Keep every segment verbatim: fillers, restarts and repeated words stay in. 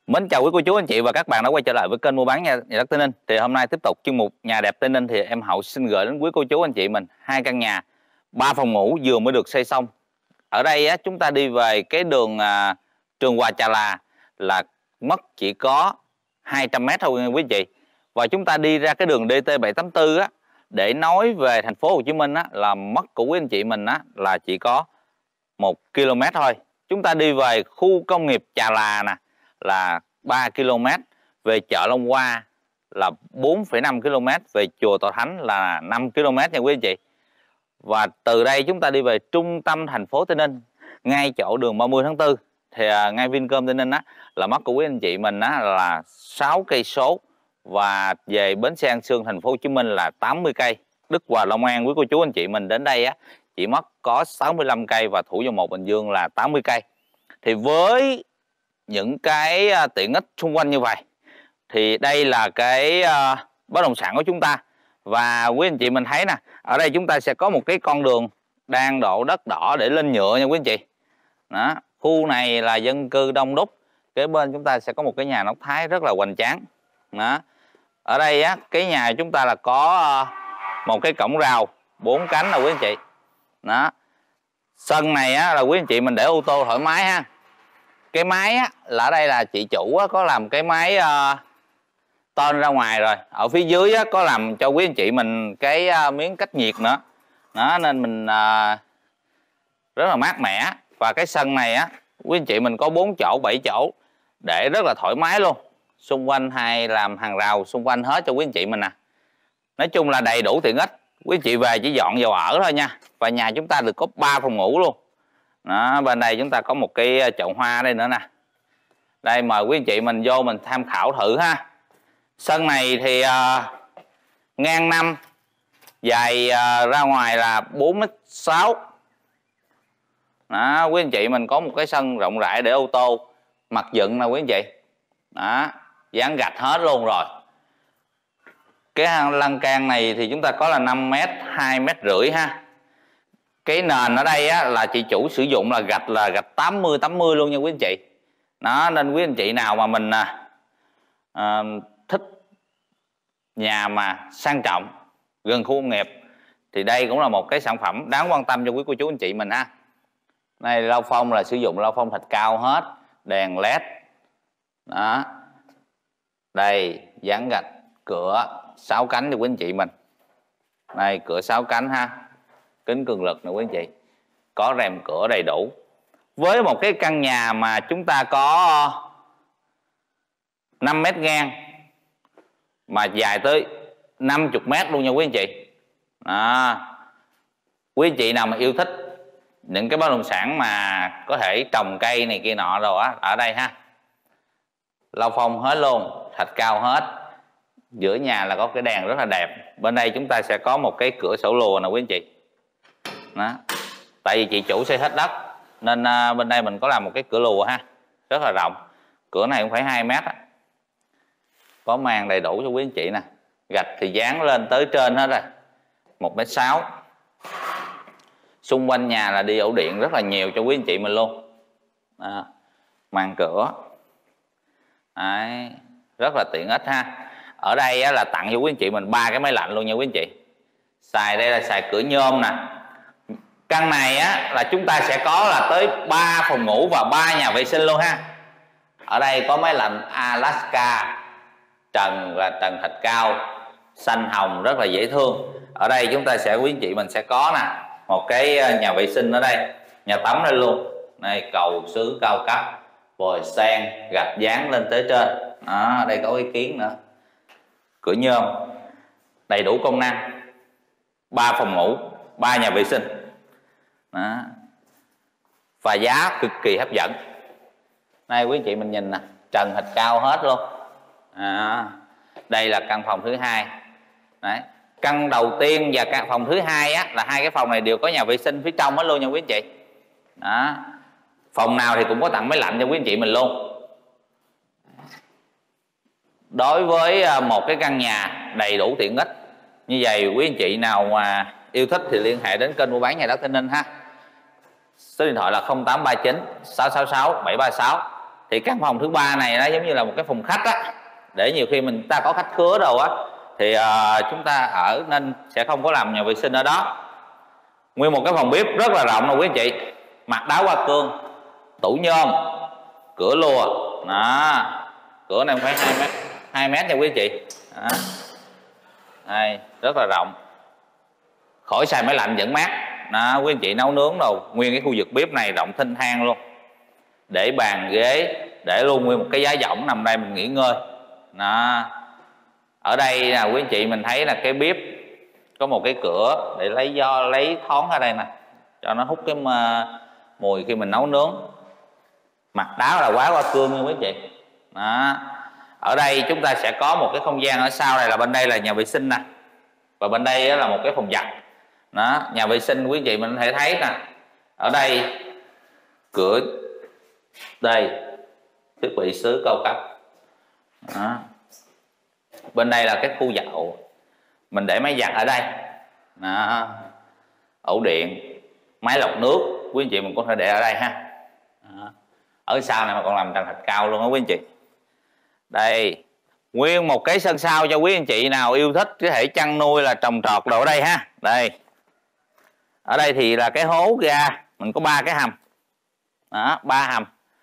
Mến chào quý cô chú anh chị và các bạn đã quay trở lại với kênh mua bán nhà, nhà đất Tây Ninh. Thì hôm nay tiếp tục chuyên mục nhà đẹp Tây Ninh thì em Hậu xin gửi đến quý cô chú anh chị mình hai căn nhà ba phòng ngủ vừa mới được xây xong. Ở đây á, chúng ta đi về cái đường à, Trường Hòa Chà Là là mất chỉ có hai trăm mét thôi nha quý chị. Và chúng ta đi ra cái đường D T bảy tám tư á để nói về thành phố Hồ Chí Minh á là mất của quý anh chị mình á là chỉ có một ki lô mét thôi. Chúng ta đi về khu công nghiệp Chà Là nè là ba ki lô mét, về chợ Long Hoa là bốn phẩy năm ki lô mét, về chùa Tòa Thánh là năm ki lô mét nha quý anh chị. Và từ đây chúng ta đi về trung tâm thành phố Tây Ninh, ngay chỗ đường ba mươi tháng tư thì à, ngay Vincom Tây Ninh á là mất của quý anh chị mình á là sáu cây số, và về bến xe An Sương thành phố Hồ Chí Minh là tám mươi cây. Đức Hòa Long An quý cô chú anh chị mình đến đây á chỉ mất có sáu mươi lăm cây, và Thủ Dầu Một Bình Dương là tám mươi cây. Thì với những cái tiện ích xung quanh như vậy thì đây là cái uh, bất động sản của chúng ta. Và quý anh chị mình thấy nè, ở đây chúng ta sẽ có một cái con đường đang đổ đất đỏ để lên nhựa nha quý anh chị. Đó, khu này là dân cư đông đúc, kế bên chúng ta sẽ có một cái nhà nóc Thái rất là hoành tráng. Đó, ở đây á cái nhà chúng ta là có uh, một cái cổng rào bốn cánh là quý anh chị. Đó, sân này á là quý anh chị mình để ô tô thoải mái ha. Cái máy á là ở đây là chị chủ á, có làm cái máy uh, tôn ra ngoài rồi. Ở phía dưới á, có làm cho quý anh chị mình cái uh, miếng cách nhiệt nữa. Đó, nên mình uh, rất là mát mẻ. Và cái sân này á quý anh chị mình có bốn chỗ, bảy chỗ để rất là thoải mái luôn. Xung quanh hay làm hàng rào xung quanh hết cho quý anh chị mình nè. Nói chung là đầy đủ tiện ích. Quý anh chị về chỉ dọn vào ở thôi nha. Và nhà chúng ta được có ba phòng ngủ luôn. Đó, bên đây chúng ta có một cái chậu hoa đây nữa nè. Đây mời quý anh chị mình vô mình tham khảo thử ha. Sân này thì uh, ngang năm, dài uh, ra ngoài là bốn mét sáu. Đó, quý anh chị mình có một cái sân rộng rãi để ô tô mặt dựng nè quý anh chị. Đó, dán gạch hết luôn rồi. Cái lan can này thì chúng ta có là năm mét, hai mét rưỡi ha. Cái nền ở đây á, là chị chủ sử dụng là gạch là gạch tám mươi tám mươi luôn nha quý anh chị. Đó, nên quý anh chị nào mà mình à, thích nhà mà sang trọng gần khu công nghiệp thì đây cũng là một cái sản phẩm đáng quan tâm cho quý cô chú anh chị mình ha. Đây lau phong là sử dụng lau phong thạch cao hết, đèn led. Đó, đây dán gạch, cửa sáu cánh cho quý anh chị mình. Đây cửa sáu cánh ha, kính cường lực nè quý anh chị, có rèm cửa đầy đủ. Với một cái căn nhà mà chúng ta có năm mét ngang mà dài tới năm mươi mét luôn nha quý anh chị. Đó, quý anh chị nào mà yêu thích những cái bất động sản mà có thể trồng cây này kia nọ rồi á, ở đây ha, lau phong hết luôn, thạch cao hết. Giữa nhà là có cái đèn rất là đẹp. Bên đây chúng ta sẽ có một cái cửa sổ lùa nè quý anh chị. Đó, tại vì chị chủ xây hết đất nên uh, bên đây mình có làm một cái cửa lùa ha, rất là rộng. Cửa này cũng phải hai mét á. Có màn đầy đủ cho quý anh chị nè. Gạch thì dán lên tới trên hết rồi, một mét sáu. Xung quanh nhà là đi ổ điện rất là nhiều cho quý anh chị mình luôn. Đó, màn cửa. Đấy, rất là tiện ích ha. Ở đây á, là tặng cho quý anh chị mình ba cái máy lạnh luôn nha quý anh chị. Xài đây là xài cửa nhôm nè. Căn này á là chúng ta sẽ có là tới ba phòng ngủ và ba nhà vệ sinh luôn ha. Ở đây có máy lạnh Alaska, trần là trần thạch cao, xanh hồng rất là dễ thương. Ở đây chúng ta sẽ quý anh chị mình sẽ có nè một cái nhà vệ sinh ở đây, nhà tắm đây luôn. Đây cầu sứ cao cấp, vòi sen, gạch dán lên tới trên. Đó, đây có cái kiến nữa. Cửa nhôm, đầy đủ công năng, ba phòng ngủ, ba nhà vệ sinh. Đó, và giá cực kỳ hấp dẫn. Đây quý anh chị mình nhìn nè, trần thạch cao hết luôn. À, đây là căn phòng thứ hai. Đấy, căn đầu tiên và căn phòng thứ hai á là hai cái phòng này đều có nhà vệ sinh phía trong hết luôn nha quý anh chị. Đó, phòng nào thì cũng có tặng máy lạnh cho quý anh chị mình luôn. Đối với một cái căn nhà đầy đủ tiện ích như vậy, quý anh chị nào mà yêu thích thì liên hệ đến kênh mua bán nhà đất Tây Ninh ha. Số điện thoại là không tám ba chín sáu sáu sáu bảy ba sáu. Thì căn phòng thứ ba này nó giống như là một cái phòng khách á, để nhiều khi mình ta có khách khứa đâu á thì uh, chúng ta ở nên sẽ không có làm nhà vệ sinh ở đó. Nguyên một cái phòng bếp rất là rộng nè quý anh chị, mặt đá hoa cương, tủ nhôm, cửa lùa đó, cửa này phải hai mét hai mét nha quý anh chị đó. Đây, rất là rộng, khỏi xài máy lạnh vẫn mát đó quý anh chị, nấu nướng đâu. Nguyên cái khu vực bếp này rộng thênh thang luôn, để bàn ghế, để luôn nguyên một cái giá võng nằm đây mình nghỉ ngơi đó. Ở đây là quý anh chị mình thấy là cái bếp có một cái cửa để lấy do lấy thoáng ở đây nè, cho nó hút cái mùi khi mình nấu nướng. Mặt đá là quá hoa cương nha quý anh chị đó. Ở đây chúng ta sẽ có một cái không gian ở sau này, là bên đây là nhà vệ sinh nè, và bên đây là một cái phòng giặt đó. Nhà vệ sinh quý anh chị mình có thể thấy nè, ở đây cửa đây, thiết bị sứ cao cấp đó. Bên đây là cái khu dạo, mình để máy giặt ở đây đó. Ổ điện, máy lọc nước quý anh chị mình có thể để ở đây ha đó. Ở sau này mà còn làm trần thạch cao luôn đó quý anh chị. Đây, nguyên một cái sân sau cho quý anh chị nào yêu thích có thể chăn nuôi là trồng trọt đồ ở đây ha. Đây, ở đây thì là cái hố ga, mình có ba cái hầm đó, ba hầm.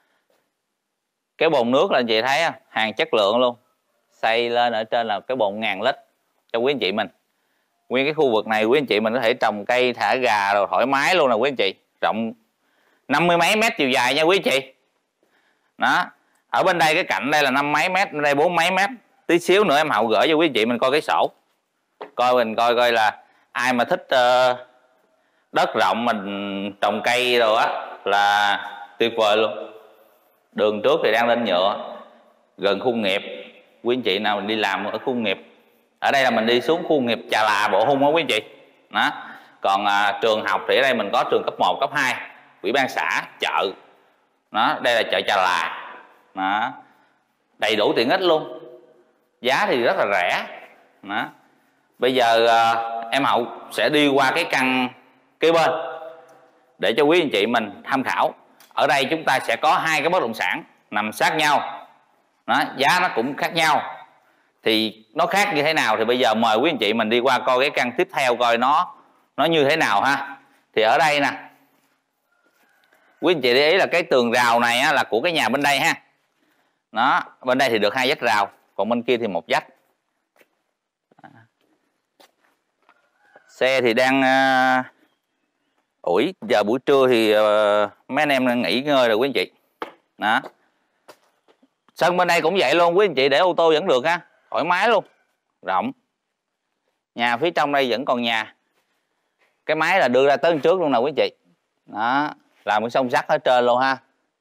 Cái bồn nước là anh chị thấy hàng chất lượng luôn, xây lên ở trên là cái bồn ngàn lít cho quý anh chị mình. Nguyên cái khu vực này quý anh chị mình có thể trồng cây, thả gà rồi thoải mái luôn nè quý anh chị. Rộng năm mươi mấy mét chiều dài nha quý anh chị đó. Ở bên đây cái cạnh đây là năm mấy mét, bên đây bốn mấy mét. Tí xíu nữa em Hậu gửi cho quý anh chị mình coi cái sổ, coi mình coi coi là ai mà thích uh, đất rộng mình trồng cây rồi á là tuyệt vời luôn. Đường trước thì đang lên nhựa, gần khu nghiệp. Quý anh chị nào mình đi làm ở khu nghiệp, ở đây là mình đi xuống khu nghiệp Trà Là, Bộ Hung đó quý anh chị đó. Còn à, trường học thì ở đây mình có trường cấp một, cấp hai, ủy ban xã, chợ đó. Đây là chợ Trà Là đó. Đầy đủ tiện ích luôn, giá thì rất là rẻ đó. Bây giờ à, em Hậu sẽ đi qua cái căn kế bên để cho quý anh chị mình tham khảo. Ở đây chúng ta sẽ có hai cái bất động sản nằm sát nhau đó, giá nó cũng khác nhau. Thì nó khác như thế nào thì bây giờ mời quý anh chị mình đi qua coi cái căn tiếp theo coi nó nó như thế nào ha. Thì ở đây nè, quý anh chị để ý là cái tường rào này á, là của cái nhà bên đây ha. Đó, bên đây thì được hai vách rào, còn bên kia thì một vách. Xe thì đang uh, ủi giờ buổi trưa thì uh, mấy anh em đang nghỉ ngơi rồi quý anh chị. Đó. Sân bên đây cũng vậy luôn quý anh chị, để ô tô vẫn được ha, thoải mái luôn, rộng. Nhà phía trong đây vẫn còn nhà, cái máy là đưa ra tới trước luôn nè quý anh chị. Đó, làm cái song sắt ở trên luôn ha.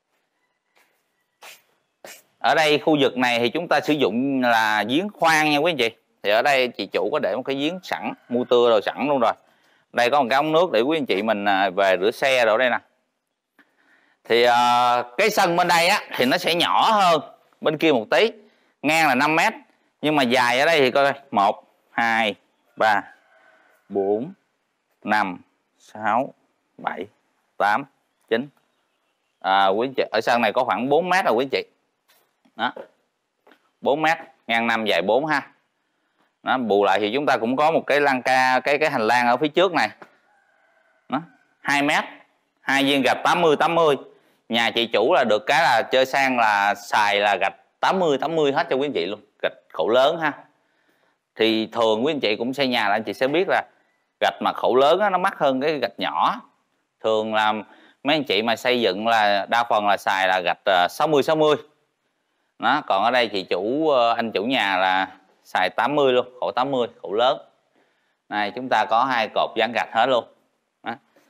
Ở đây khu vực này thì chúng ta sử dụng là giếng khoan nha quý anh chị. Thì ở đây chị chủ có để một cái giếng sẵn, mua tưa rồi sẵn luôn rồi. Đây có một cái ống nước để quý anh chị mình về rửa xe rồi đây nè. Thì uh, cái sân bên đây á thì nó sẽ nhỏ hơn bên kia một tí, ngang là năm mét, nhưng mà dài ở đây thì coi một, hai, ba, bốn, năm, sáu, bảy, tám, chín. À, quý anh chị, ở sân này có khoảng bốn mét rồi quý anh chị. Đó. bốn mét, ngang năm dài bốn ha. Đó, bù lại thì chúng ta cũng có một cái lan ca, cái cái hành lang ở phía trước này. Đó, hai mét, hai viên gạch tám mươi tám mươi. Nhà chị chủ là được cái là chơi sang là xài là gạch tám mươi tám mươi hết cho quý anh chị luôn, gạch khổ lớn ha. Thì thường quý anh chị cũng xây nhà là anh chị sẽ biết là gạch mà khổ lớn á, nó mắc hơn cái gạch nhỏ. Thường là mấy anh chị mà xây dựng là đa phần là xài là gạch sáu mươi sáu mươi. Đó, còn ở đây chị chủ, anh chủ nhà là xài tám mươi luôn, khổ tám mươi, khổ lớn. Này chúng ta có hai cột dán gạch hết luôn. Đó.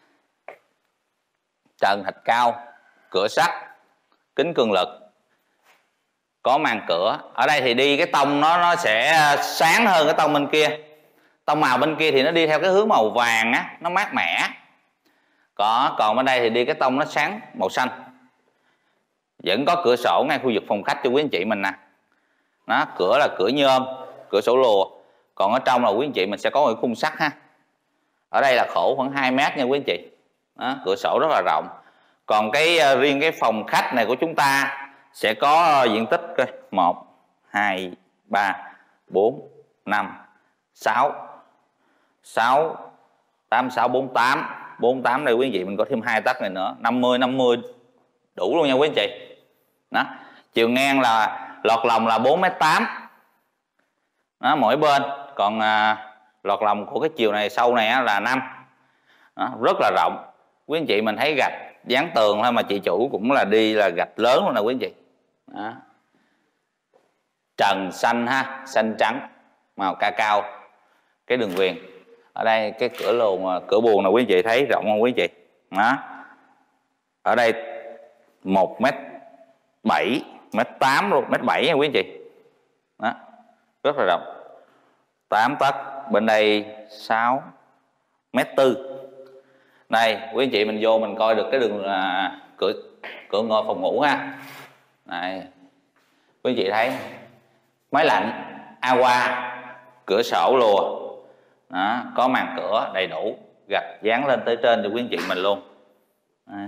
Trần thạch cao, cửa sắt, kính cường lực, có màn cửa. Ở đây thì đi cái tông nó nó sẽ sáng hơn cái tông bên kia. Tông màu bên kia thì nó đi theo cái hướng màu vàng á, nó mát mẻ. Có, còn bên đây thì đi cái tông nó sáng màu xanh. Vẫn có cửa sổ ngay khu vực phòng khách cho quý anh chị mình nè. Đó, cửa là cửa nhôm, cửa sổ lùa. Còn ở trong là quý anh chị mình sẽ có một khung sắt ha. Ở đây là khổ khoảng hai mét nha quý anh chị. Đó, cửa sổ rất là rộng. Còn cái riêng cái phòng khách này của chúng ta sẽ có diện tích coi một, hai, ba, bốn, năm, sáu, sáu, tám, sáu, bốn, tám, bốn, tám đây quý anh chị, mình có thêm hai tấc này nữa, năm mươi, năm mươi đủ luôn nha quý anh chị. Đó, chiều ngang là lọt lòng là bốn mét tám đó, mỗi bên, còn à, lọt lòng của cái chiều này sâu này á, là năm. Đó, rất là rộng. Quý anh chị mình thấy gạch dán tường thôi mà chị chủ cũng là đi là gạch lớn luôn nè quý anh chị. Đó. Trần xanh ha, xanh trắng, màu ca cao. Cái đường viền ở đây, cái cửa luồng, cửa buồng nào quý anh chị thấy rộng không quý anh chị. Đó. Ở đây một mét bảy, mét tám luôn, mét bảy nha quý anh chị. Đó. Rất là rộng. tám tấc, bên đây sáu mét tư. Đây quý anh chị mình vô mình coi được cái đường à, cửa cửa ngôi phòng ngủ ha. Này quý anh chị thấy máy lạnh Aqua, cửa sổ lùa. Đó, có màn cửa đầy đủ, gạch dán lên tới trên cho quý anh chị mình luôn. Đấy.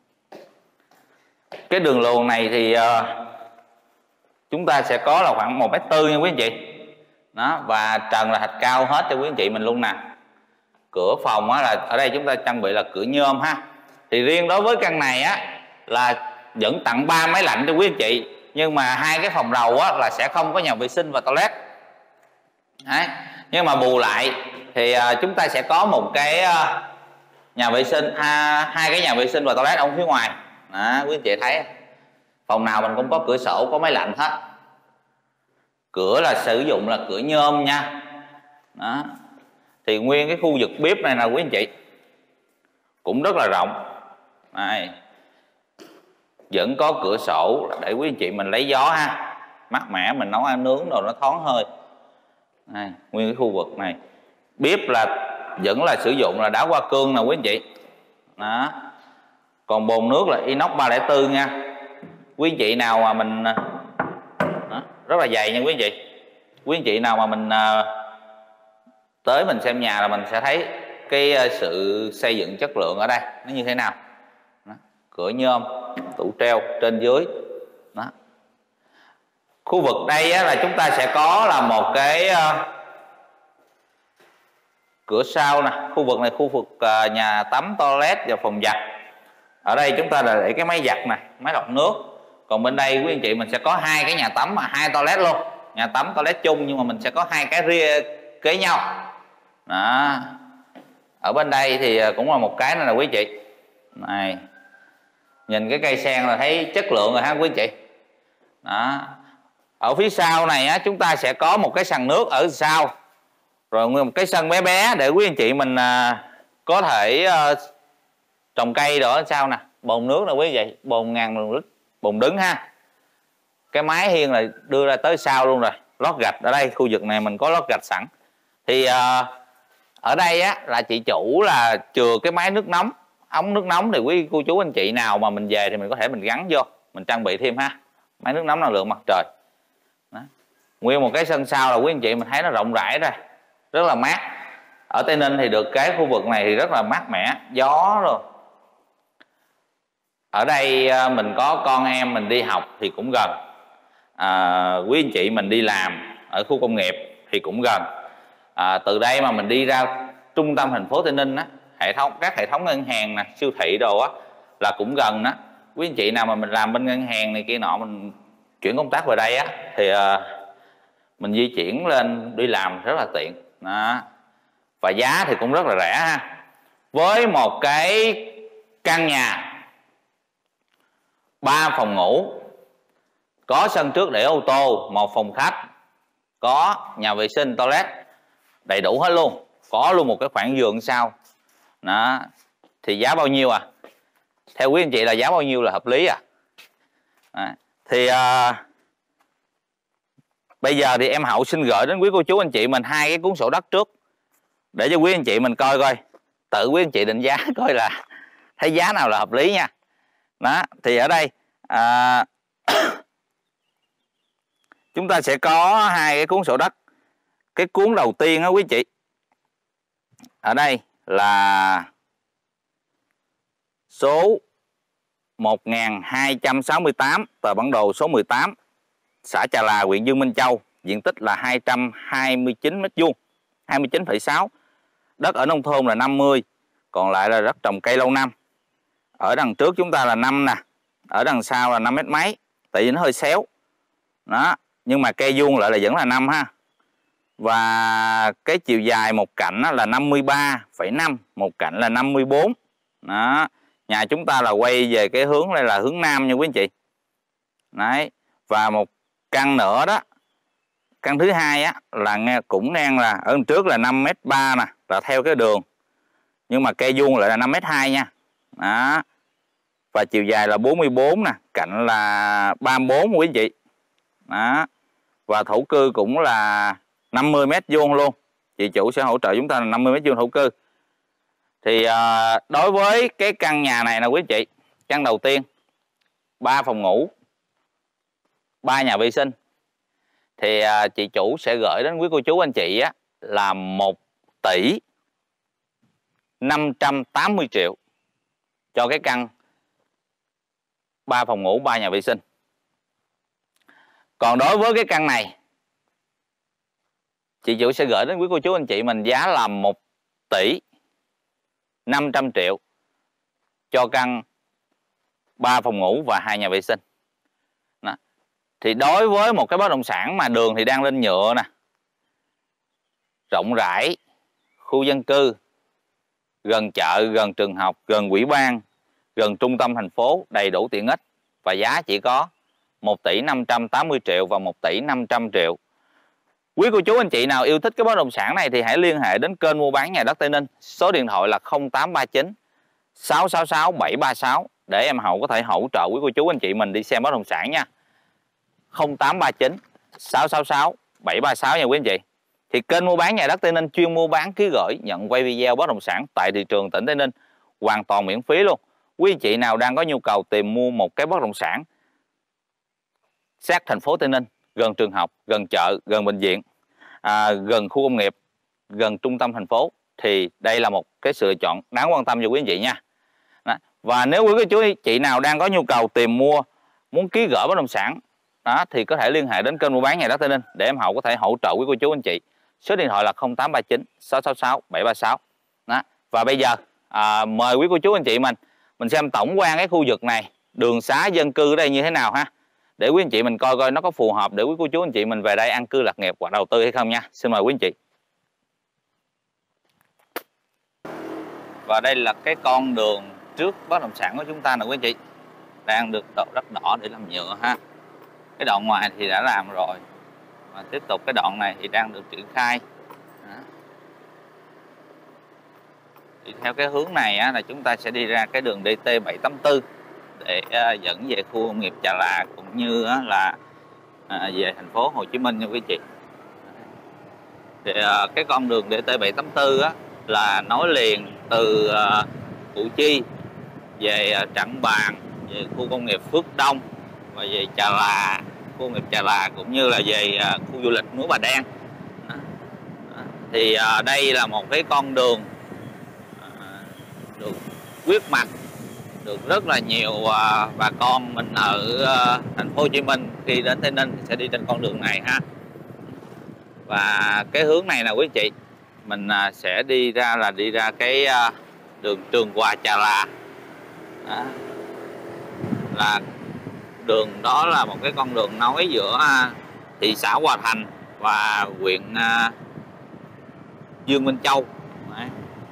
Cái đường luồng này thì uh, chúng ta sẽ có là khoảng một mét tư nha quý anh chị. Đó, và trần là thạch cao hết cho quý anh chị mình luôn nè. Cửa phòng á, là ở đây chúng ta trang bị là cửa nhôm ha. Thì riêng đối với căn này á là vẫn tặng ba máy lạnh cho quý anh chị, nhưng mà hai cái phòng đầu á là sẽ không có nhà vệ sinh và toilet. Đấy. Nhưng mà bù lại thì uh, chúng ta sẽ có một cái uh, nhà vệ sinh, ha, hai cái nhà vệ sinh và toilet ở phía ngoài. Đó, quý anh chị thấy phòng nào mình cũng có cửa sổ, có máy lạnh hết. Cửa là sử dụng là cửa nhôm nha. Đó. Thì nguyên cái khu vực bếp này nè quý anh chị cũng rất là rộng. Đây. Vẫn có cửa sổ để quý anh chị mình lấy gió ha, mát mẻ, mình nấu ăn nướng rồi nó thoáng hơi. Đây, nguyên cái khu vực này bếp là vẫn là sử dụng là đá hoa cương nè quý anh chị. Đó. Còn bồn nước là inox ba không bốn nha. Quý anh chị nào mà mình đó, rất là dày nha quý anh chị. Quý anh chị nào mà mình tới mình xem nhà là mình sẽ thấy cái sự xây dựng chất lượng ở đây nó như thế nào. Đó. Cửa nhôm, tủ treo trên dưới. Đó. Khu vực đây á, là chúng ta sẽ có là một cái uh, cửa sau nè. Khu vực này khu vực uh, nhà tắm, toilet và phòng giặt. Ở đây chúng ta là để cái máy giặt nè, máy lọc nước. Còn bên đây quý anh chị mình sẽ có hai cái nhà tắm mà hai toilet luôn. Nhà tắm toilet chung nhưng mà mình sẽ có hai cái ria kế nhau. Đó. Ở bên đây thì cũng là một cái này là quý chị. Này. Nhìn cái cây sen là thấy chất lượng rồi ha quý chị. Đó. Ở phía sau này á, chúng ta sẽ có một cái sàn nước ở sau. Rồi một cái sân bé bé để quý anh chị mình à, có thể à, trồng cây đó ở sau nè. Bồn nước nè quý vị, bồn ngàn lít, bồn đứng ha. Cái mái hiên là đưa ra tới sau luôn rồi. Lót gạch ở đây, khu vực này mình có lót gạch sẵn. Thì à, ở đây á là chị chủ là chừa cái máy nước nóng, ống nước nóng thì quý cô chú anh chị nào mà mình về thì mình có thể mình gắn vô, mình trang bị thêm ha. Máy nước nóng năng lượng mặt trời. Đó. Nguyên một cái sân sau là quý anh chị mình thấy nó rộng rãi rồi, rất là mát. Ở Tây Ninh thì được cái khu vực này thì rất là mát mẻ, gió rồi. Ở đây mình có con em mình đi học thì cũng gần. À, quý anh chị mình đi làm ở khu công nghiệp thì cũng gần. À, từ đây mà mình đi ra trung tâm thành phố Tây Ninh á, hệ thống các hệ thống ngân hàng nè, siêu thị đồ á là cũng gần đó. Quý anh chị nào mà mình làm bên ngân hàng này kia nọ, mình chuyển công tác về đây á thì uh, mình di chuyển lên đi làm rất là tiện đó. Và giá thì cũng rất là rẻ ha. Với một cái căn nhà ba phòng ngủ, có sân trước để ô tô, một phòng khách, có nhà vệ sinh, toilet đầy đủ hết luôn, có luôn một cái khoảng giường sau đó. Thì giá bao nhiêu à? Theo quý anh chị là giá bao nhiêu là hợp lý à? Đó. Thì uh, bây giờ thì em Hậu xin gửi đến quý cô chú anh chị mình hai cái cuốn sổ đất trước để cho quý anh chị mình coi coi, tự quý anh chị định giá coi là thấy giá nào là hợp lý nha. Đó, thì ở đây à, chúng ta sẽ có hai cái cuốn sổ đất. Cái cuốn đầu tiên đó quý chị, ở đây là số một nghìn hai trăm sáu mươi tám, tờ bản đồ số mười tám, xã Trà Là, huyện Dương Minh Châu, diện tích là hai trăm hai mươi chín mét vuông, hai mươi chín phẩy sáu. Đất ở nông thôn là năm mươi, còn lại là đất trồng cây lâu năm. Ở đằng trước chúng ta là năm nè, ở đằng sau là năm mét mấy, tại vì nó hơi xéo. Đó, nhưng mà cây vuông lại là vẫn là năm ha. Và cái chiều dài một cạnh là năm mươi ba phẩy năm, một cạnh là năm mươi bốn. Đó, nhà chúng ta là quay về cái hướng này là hướng nam nha quý anh chị. Đấy, và một căn nữa đó, căn thứ hai á là nghe cũng ngang là ở trước là năm mét ba nè, là theo cái đường. Nhưng mà cây vuông lại là năm mét hai nha. Đó. Và chiều dài là bốn mươi bốn nè, cạnh là ba mươi bốn quý anh chị. Đó. Và thổ cư cũng là năm mươi mét vuông luôn. Chị chủ sẽ hỗ trợ chúng ta là năm mươi mét vuông thổ cư. Thì à, đối với cái căn nhà này nè quý anh chị, căn đầu tiên ba phòng ngủ, ba nhà vệ sinh, thì à, chị chủ sẽ gửi đến quý cô chú anh chị á là một tỷ năm trăm tám mươi triệu cho cái căn ba phòng ngủ, ba nhà vệ sinh. Còn đối với cái căn này, chị chủ sẽ gửi đến quý cô chú anh chị mình giá là một tỷ năm trăm triệu cho căn ba phòng ngủ và hai nhà vệ sinh. Đó. Thì đối với một cái bất động sản mà đường thì đang lên nhựa nè, rộng rãi, khu dân cư, gần chợ, gần trường học, gần ủy ban, gần trung tâm thành phố, đầy đủ tiện ích, và giá chỉ có một tỷ năm trăm tám mươi triệu và một tỷ năm trăm triệu. Quý cô chú anh chị nào yêu thích cái bất động sản này thì hãy liên hệ đến kênh mua bán nhà đất Tây Ninh. Số điện thoại là không tám ba chín sáu sáu sáu bảy ba sáu để em Hậu có thể hỗ trợ quý cô chú anh chị mình đi xem bất động sản nha. không tám ba chín sáu sáu sáu bảy ba sáu nha quý anh chị. Thì kênh mua bán nhà đất Tây Ninh chuyên mua bán ký gửi, nhận quay video bất động sản tại thị trường tỉnh Tây Ninh hoàn toàn miễn phí luôn. Quý anh chị nào đang có nhu cầu tìm mua một cái bất động sản sát thành phố Tây Ninh, gần trường học, gần chợ, gần bệnh viện, à, gần khu công nghiệp, gần trung tâm thành phố, thì đây là một cái sự lựa chọn đáng quan tâm cho quý anh chị nha. Đó. Và nếu quý chú anh chị nào đang có nhu cầu tìm mua, muốn ký gửi bất động sản đó, thì có thể liên hệ đến kênh mua bán nhà đất Tây Ninh để em Hậu có thể hỗ trợ quý cô chú anh chị. Số điện thoại là không tám ba chín sáu sáu sáu bảy ba sáu. Đó. Và bây giờ à, mời quý cô chú anh chị mình mình xem tổng quan cái khu vực này, đường xá dân cư ở đây như thế nào ha, để quý anh chị mình coi coi nó có phù hợp để quý cô chú anh chị mình về đây an cư lạc nghiệp hoặc đầu tư hay không nha. Xin mời quý anh chị. Và đây là cái con đường trước bất động sản của chúng ta nè quý anh chị, đang được đổ đất đỏ để làm nhựa ha. Cái đoạn ngoài thì đã làm rồi, và tiếp tục cái đoạn này thì đang được triển khai. Đó. Thì theo cái hướng này á, là chúng ta sẽ đi ra cái đường D T bảy tám tư để uh, dẫn về khu công nghiệp Trà Là cũng như uh, là uh, về thành phố Hồ Chí Minh nha quý chị. Thì uh, cái con đường D T bảy tám tư á, là nối liền từ uh, Củ Chi về uh, Trảng Bàng, về khu công nghiệp Phước Đông và về Trà Là, khu công nghiệp Trà Là cũng như là về uh, khu du lịch núi Bà Đen. Đó. Đó. Thì uh, đây là một cái con đường uh, được quyết mặt, được rất là nhiều uh, bà con mình ở uh, thành phố Hồ Chí Minh khi đến Tây Ninh thì sẽ đi trên con đường này ha. Và cái hướng này nè quý chị, mình uh, sẽ đi ra là đi ra cái uh, đường Trường Hòa Trà Là. Đó. Là đường đó là một cái con đường nối giữa uh, thị xã Hòa Thành và huyện uh, Dương Minh Châu. Đấy.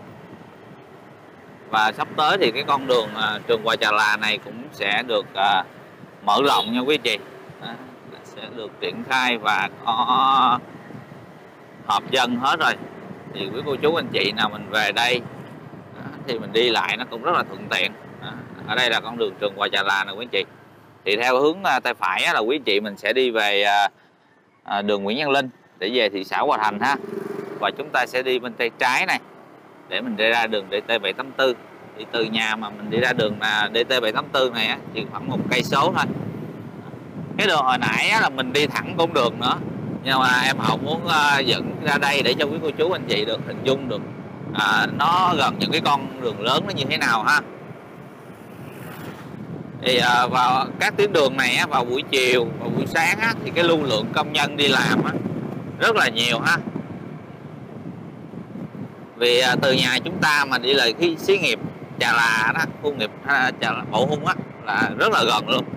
Và sắp tới thì cái con đường uh, Trường Hòa Trà Là này cũng sẽ được uh, mở rộng nha quý chị. Đó. Sẽ được triển khai và có hợp dân hết rồi. Thì quý cô chú anh chị nào mình về đây đó, thì mình đi lại nó cũng rất là thuận tiện. Đó. Ở đây là con đường Trường Hòa Trà Là nè quý chị. Thì theo hướng uh, tay phải á, là quý chị mình sẽ đi về uh, uh, đường Nguyễn Văn Linh để về thị xã Hòa Thành ha. Và chúng ta sẽ đi bên tay trái này để mình đi ra đường D T bảy tám tư. Thì từ nhà mà mình đi ra đường là D T bảy tám tư này á, chỉ khoảng một cây số thôi. Cái đường hồi nãy á, là mình đi thẳng cũng được nữa, nhưng mà em Hậu muốn uh, dẫn ra đây để cho quý cô chú anh chị được hình dung được uh, nó gần những cái con đường lớn nó như thế nào ha. Thì à, vào các tuyến đường này á, vào buổi chiều và buổi sáng á, thì cái lưu lượng công nhân đi làm á, rất là nhiều ha. Vì à, từ nhà chúng ta mà đi lại cái xí nghiệp Trà Là đó, khu nghiệp à, Trà Là, Bộ Hung á, là rất là gần luôn.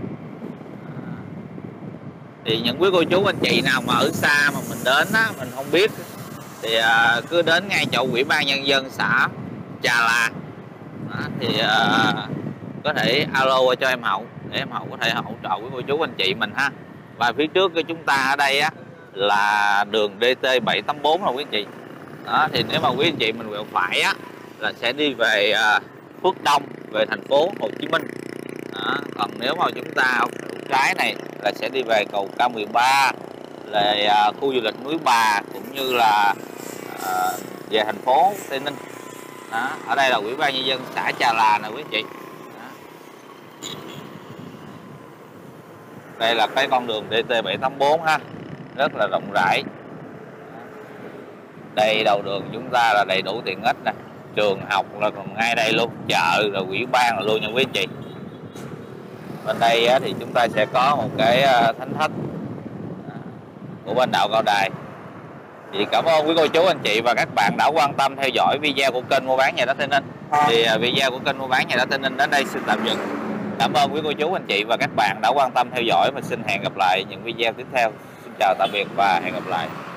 Thì những quý cô chú anh chị nào mà ở xa mà mình đến á, mình không biết thì à, cứ đến ngay chỗ Ủy ban Nhân dân xã Trà Là đó, thì à, có thể alo qua cho em Hậu để em Hậu có thể hỗ trợ quý cô chú anh chị mình ha. Và phía trước của chúng ta ở đây á là đường D T bảy tám bốn rồi quý anh chị. Đó, thì nếu mà quý anh chị mình quẹo phải á là sẽ đi về à, Phước Đông, về thành phố Hồ Chí Minh. Đó, còn nếu mà chúng ta trái này là sẽ đi về cầu K mười ba, là à, khu du lịch núi Bà, cũng như là à, về thành phố Tây Ninh. Đó, ở đây là Ủy ban Nhân dân xã Trà Là nè quý anh chị. Đó. Đây là cái con đường D T bảy tám bốn ha, rất là rộng rãi. Đây đầu đường chúng ta là đầy đủ tiện ích nè, trường học là còn ngay đây luôn, chợ rồi ủy ban là luôn nha quý anh chị. Bên đây á, thì chúng ta sẽ có một cái thánh thất của bên đạo Cao Đài. Thì cảm ơn quý cô chú anh chị và các bạn đã quan tâm theo dõi video của kênh mua bán nhà đất Tây Ninh. Thì video của kênh mua bán nhà đất Tây Ninh đến đây xin tạm dừng. Cảm ơn quý cô chú anh chị và các bạn đã quan tâm theo dõi, và xin hẹn gặp lại những video tiếp theo. Xin chào tạm biệt và hẹn gặp lại.